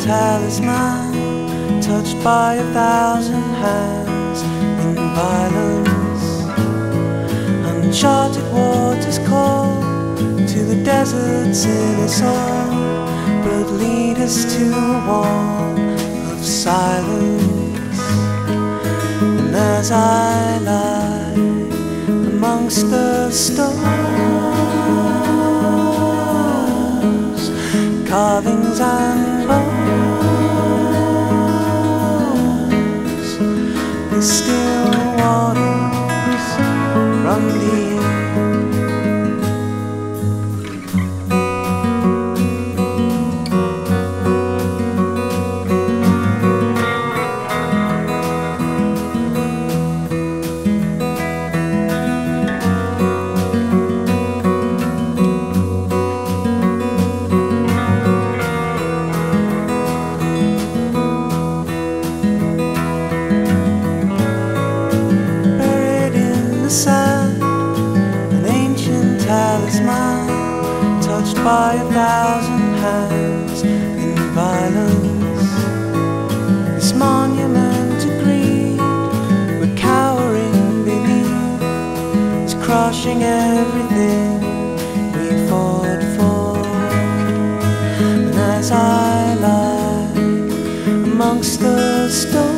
talisman, touched by 1,000 hands in violence. Uncharted waters call to the deserts in us all, but lead us to a wall of silence. And as I lie amongst the stars, carvings and bones, the still waters run deep. Sand, an ancient talisman, touched by 1,000 hands in violence. This monument to greed we're cowering beneath is crushing everything we fought for. And as I lie amongst the stones,